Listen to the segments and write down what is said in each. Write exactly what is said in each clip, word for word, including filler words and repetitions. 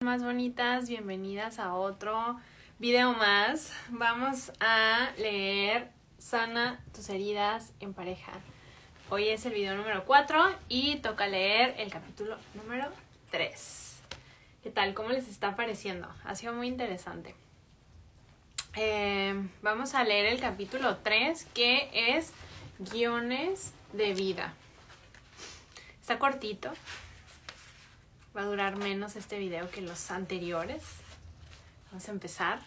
más bonitas, bienvenidas a otro video más. Vamos a leer Sana tus heridas en pareja. Hoy es el video número cuatro y toca leer el capítulo número tres. ¿Qué tal? ¿Cómo les está pareciendo? Ha sido muy interesante. Eh, vamos a leer el capítulo tres, que es guiones de vida. Está cortito. Va a durar menos este video que los anteriores. Vamos a empezar.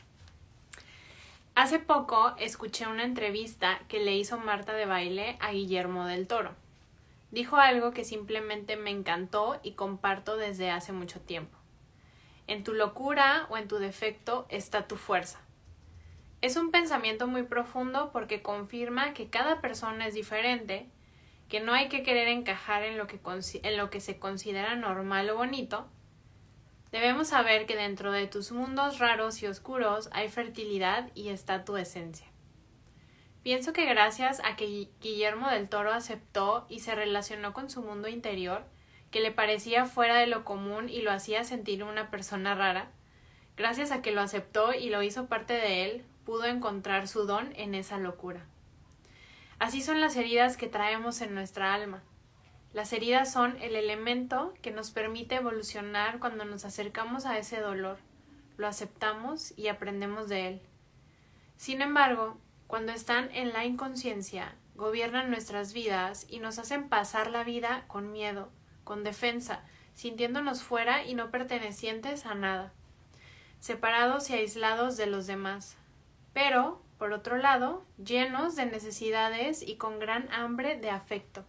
Hace poco escuché una entrevista que le hizo Marta de Baile a Guillermo del Toro. Dijo algo que simplemente me encantó y comparto desde hace mucho tiempo. En tu locura o en tu defecto está tu fuerza. Es un pensamiento muy profundo porque confirma que cada persona es diferente, que no hay que querer encajar en lo que, en lo que se considera normal o bonito. Debemos saber que dentro de tus mundos raros y oscuros hay fertilidad y está tu esencia. Pienso que gracias a que Guillermo del Toro aceptó y se relacionó con su mundo interior, que le parecía fuera de lo común y lo hacía sentir una persona rara, gracias a que lo aceptó y lo hizo parte de él, pudo encontrar su don en esa locura. Así son las heridas que traemos en nuestra alma. Las heridas son el elemento que nos permite evolucionar cuando nos acercamos a ese dolor, lo aceptamos y aprendemos de él. Sin embargo, cuando están en la inconsciencia, gobiernan nuestras vidas y nos hacen pasar la vida con miedo, con defensa, sintiéndonos fuera y no pertenecientes a nada, separados y aislados de los demás. Pero, por otro lado, llenos de necesidades y con gran hambre de afecto.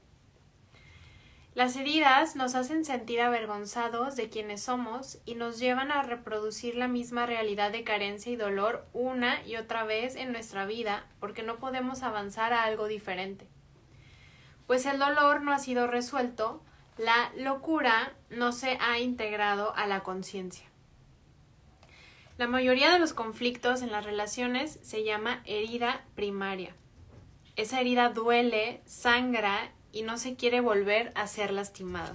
Las heridas nos hacen sentir avergonzados de quienes somos y nos llevan a reproducir la misma realidad de carencia y dolor una y otra vez en nuestra vida porque no podemos avanzar a algo diferente. Pues el dolor no ha sido resuelto, la locura no se ha integrado a la conciencia. La mayoría de los conflictos en las relaciones se llama herida primaria. Esa herida duele, sangra y no se quiere volver a ser lastimada.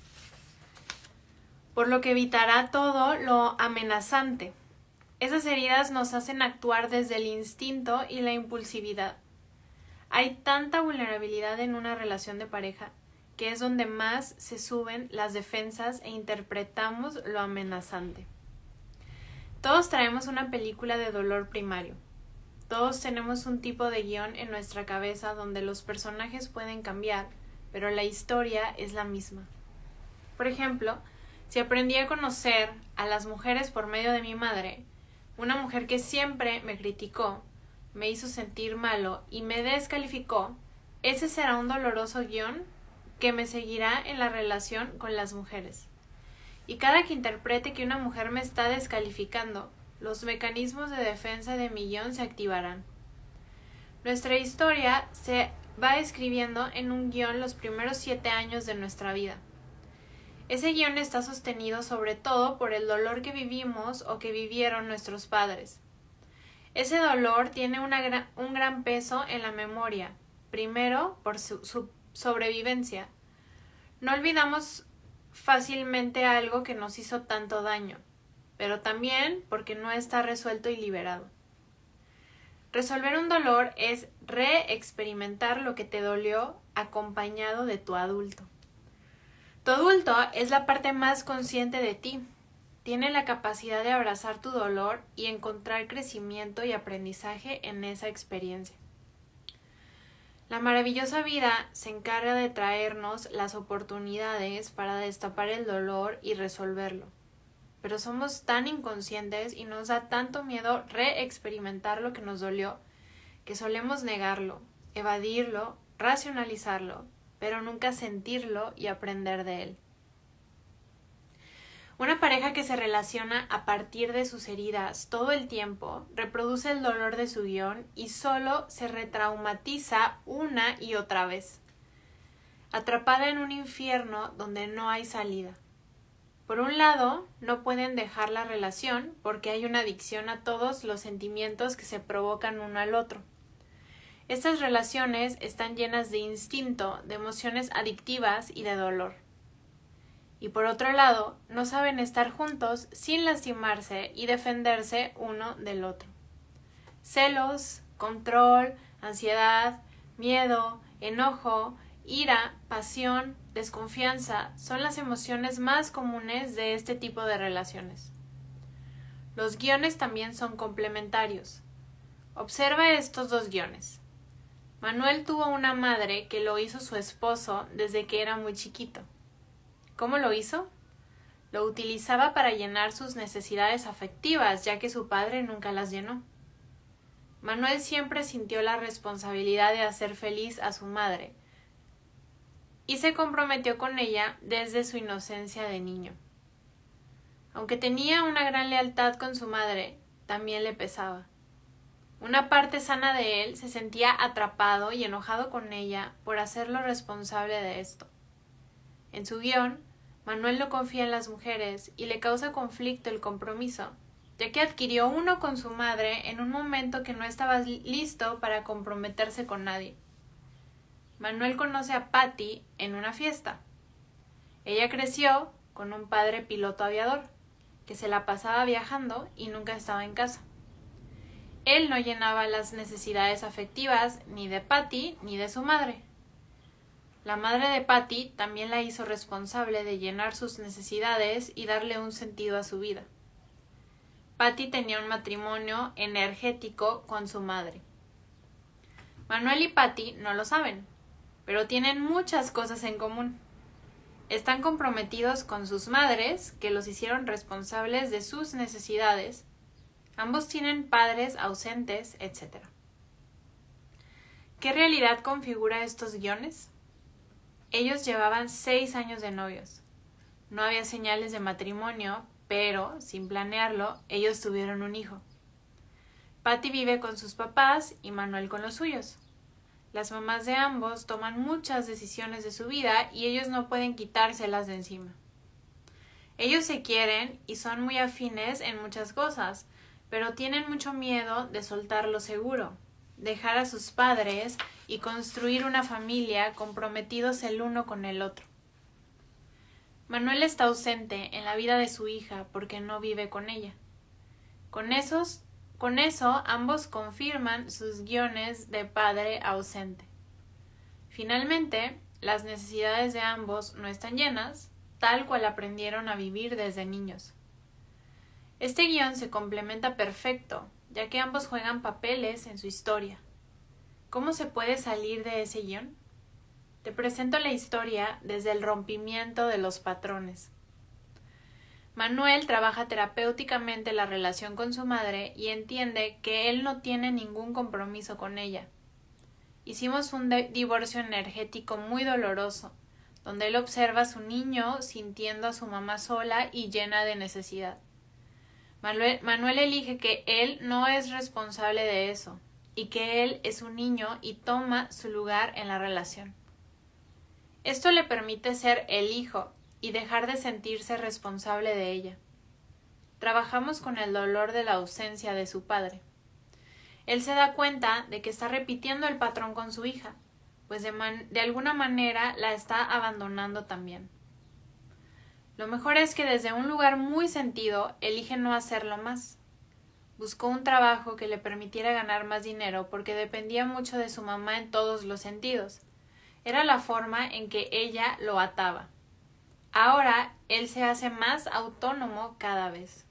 Por lo que evitará todo lo amenazante. Esas heridas nos hacen actuar desde el instinto y la impulsividad. Hay tanta vulnerabilidad en una relación de pareja que es donde más se suben las defensas e interpretamos lo amenazante. Todos traemos una película de dolor primario. Todos tenemos un tipo de guión en nuestra cabeza donde los personajes pueden cambiar, pero la historia es la misma. Por ejemplo, si aprendí a conocer a las mujeres por medio de mi madre, una mujer que siempre me criticó, me hizo sentir malo y me descalificó, ese será un doloroso guión que me seguirá en la relación con las mujeres. Y cada que interprete que una mujer me está descalificando, los mecanismos de defensa de mi guión se activarán. Nuestra historia se va escribiendo en un guión los primeros siete años de nuestra vida. Ese guión está sostenido sobre todo por el dolor que vivimos o que vivieron nuestros padres. Ese dolor tiene una gran, un gran peso en la memoria, primero por su, su sobrevivencia. No olvidamos fácilmente algo que nos hizo tanto daño, pero también porque no está resuelto y liberado. Resolver un dolor es reexperimentar lo que te dolió acompañado de tu adulto. Tu adulto es la parte más consciente de ti. Tiene la capacidad de abrazar tu dolor y encontrar crecimiento y aprendizaje en esa experiencia. La maravillosa vida se encarga de traernos las oportunidades para destapar el dolor y resolverlo. Pero somos tan inconscientes y nos da tanto miedo reexperimentar lo que nos dolió, que solemos negarlo, evadirlo, racionalizarlo, pero nunca sentirlo y aprender de él. Una pareja que se relaciona a partir de sus heridas todo el tiempo reproduce el dolor de su guión y solo se retraumatiza una y otra vez, atrapada en un infierno donde no hay salida. Por un lado, no pueden dejar la relación porque hay una adicción a todos los sentimientos que se provocan uno al otro. Estas relaciones están llenas de instinto, de emociones adictivas y de dolor. y por otro lado, no saben estar juntos sin lastimarse y defenderse uno del otro. Celos, control, ansiedad, miedo, enojo, ira, pasión, desconfianza son las emociones más comunes de este tipo de relaciones. Los guiones también son complementarios. Observa estos dos guiones. Manuel tuvo una madre que lo hizo su esposo desde que era muy chiquito. ¿Cómo lo hizo? Lo utilizaba para llenar sus necesidades afectivas, ya que su padre nunca las llenó. Manuel siempre sintió la responsabilidad de hacer feliz a su madre y se comprometió con ella desde su inocencia de niño. Aunque tenía una gran lealtad con su madre, también le pesaba. Una parte sana de él se sentía atrapado y enojado con ella por hacerlo responsable de esto. En su guión, Manuel no confía en las mujeres y le causa conflicto el compromiso, ya que adquirió uno con su madre en un momento que no estaba listo para comprometerse con nadie. Manuel conoce a Patty en una fiesta. Ella creció con un padre piloto aviador, que se la pasaba viajando y nunca estaba en casa. Él no llenaba las necesidades afectivas ni de Patty ni de su madre. La madre de Patty también la hizo responsable de llenar sus necesidades y darle un sentido a su vida. Patty tenía un matrimonio energético con su madre. Manuel y Patty no lo saben, pero tienen muchas cosas en común. Están comprometidos con sus madres, que los hicieron responsables de sus necesidades. Ambos tienen padres ausentes, etcétera. ¿Qué realidad configura estos guiones? Ellos llevaban seis años de novios. No había señales de matrimonio, pero, sin planearlo, ellos tuvieron un hijo. Patty vive con sus papás y Manuel con los suyos. Las mamás de ambos toman muchas decisiones de su vida y ellos no pueden quitárselas de encima. Ellos se quieren y son muy afines en muchas cosas, pero tienen mucho miedo de soltar lo seguro, dejar a sus padres y construir una familia comprometidos el uno con el otro. Manuel está ausente en la vida de su hija porque no vive con ella. Con esos, con eso ambos confirman sus guiones de padre ausente. Finalmente, las necesidades de ambos no están llenas, tal cual aprendieron a vivir desde niños. Este guión se complementa perfecto, ya que ambos juegan papeles en su historia. ¿Cómo se puede salir de ese guión? Te presento la historia desde el rompimiento de los patrones. Manuel trabaja terapéuticamente la relación con su madre y entiende que él no tiene ningún compromiso con ella. Hicimos un divorcio energético muy doloroso, donde él observa a su niño sintiendo a su mamá sola y llena de necesidad. Manuel, Manuel elige que él no es responsable de eso y que él es un niño y toma su lugar en la relación. Esto le permite ser el hijo y dejar de sentirse responsable de ella. Trabajamos con el dolor de la ausencia de su padre. Él se da cuenta de que está repitiendo el patrón con su hija, pues de, man- de alguna manera la está abandonando también. Lo mejor es que desde un lugar muy sentido elige no hacerlo más. Buscó un trabajo que le permitiera ganar más dinero porque dependía mucho de su mamá en todos los sentidos. Era la forma en que ella lo ataba. Ahora él se hace más autónomo cada vez.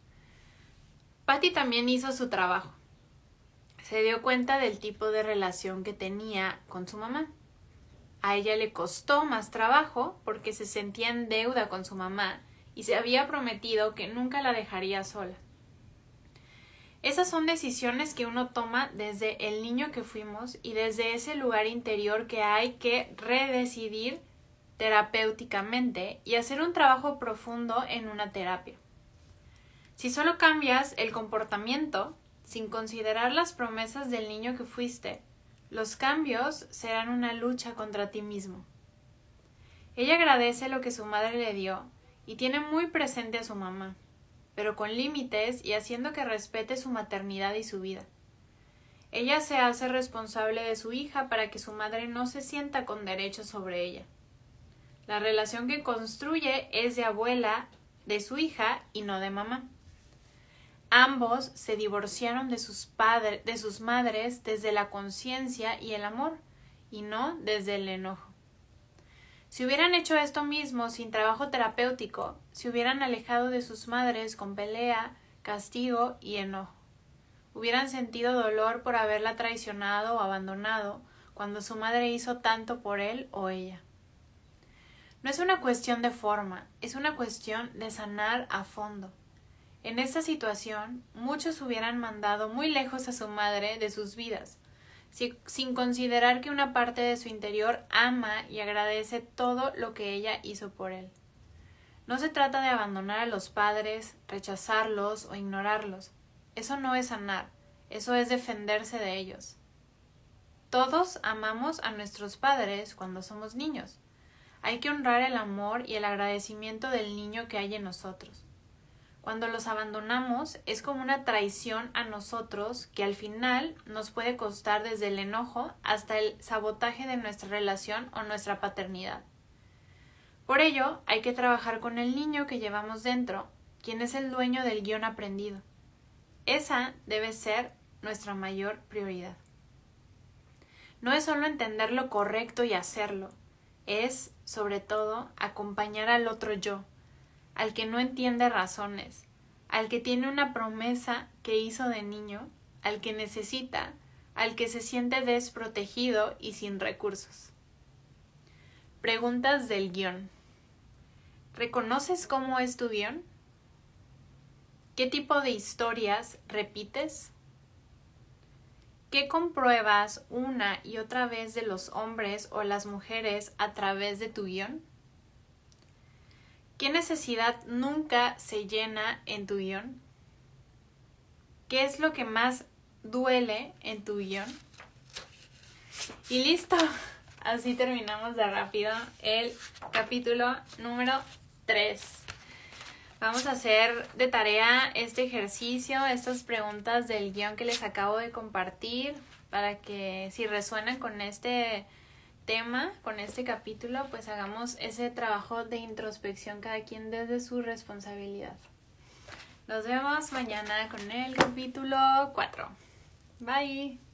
Patty también hizo su trabajo. Se dio cuenta del tipo de relación que tenía con su mamá. A ella le costó más trabajo porque se sentía en deuda con su mamá y se había prometido que nunca la dejaría sola. Esas son decisiones que uno toma desde el niño que fuimos y desde ese lugar interior que hay que redecidir terapéuticamente y hacer un trabajo profundo en una terapia. Si solo cambias el comportamiento sin considerar las promesas del niño que fuiste, los cambios serán una lucha contra ti mismo. Ella agradece lo que su madre le dio y tiene muy presente a su mamá, pero con límites y haciendo que respete su maternidad y su vida. Ella se hace responsable de su hija para que su madre no se sienta con derecho sobre ella. La relación que construye es de abuela de su hija y no de mamá. Ambos se divorciaron de sus padres, de sus madres desde la conciencia y el amor, y no desde el enojo. Si hubieran hecho esto mismo sin trabajo terapéutico, se hubieran alejado de sus madres con pelea, castigo y enojo. Hubieran sentido dolor por haberla traicionado o abandonado cuando su madre hizo tanto por él o ella. No es una cuestión de forma, es una cuestión de sanar a fondo. En esta situación, muchos hubieran mandado muy lejos a su madre de sus vidas, si, sin considerar que una parte de su interior ama y agradece todo lo que ella hizo por él. No se trata de abandonar a los padres, rechazarlos o ignorarlos. Eso no es sanar, eso es defenderse de ellos. Todos amamos a nuestros padres cuando somos niños. Hay que honrar el amor y el agradecimiento del niño que hay en nosotros. Cuando los abandonamos es como una traición a nosotros que al final nos puede costar desde el enojo hasta el sabotaje de nuestra relación o nuestra paternidad. Por ello, hay que trabajar con el niño que llevamos dentro, quien es el dueño del guión aprendido. Esa debe ser nuestra mayor prioridad. No es solo entender lo correcto y hacerlo, es, sobre todo, acompañar al otro yo, al que no entiende razones, al que tiene una promesa que hizo de niño, al que necesita, al que se siente desprotegido y sin recursos. Preguntas del guión. ¿Reconoces cómo es tu guión? ¿Qué tipo de historias repites? ¿Qué compruebas una y otra vez de los hombres o las mujeres a través de tu guión? ¿Qué necesidad nunca se llena en tu guión? ¿Qué es lo que más duele en tu guión? Y listo. Así terminamos de rápido el capítulo número tres. Vamos a hacer de tarea este ejercicio, estas preguntas del guión que les acabo de compartir, para que si resuenan con este tema, con este capítulo, pues hagamos ese trabajo de introspección cada quien desde su responsabilidad. Nos vemos mañana con el capítulo cuatro. Bye.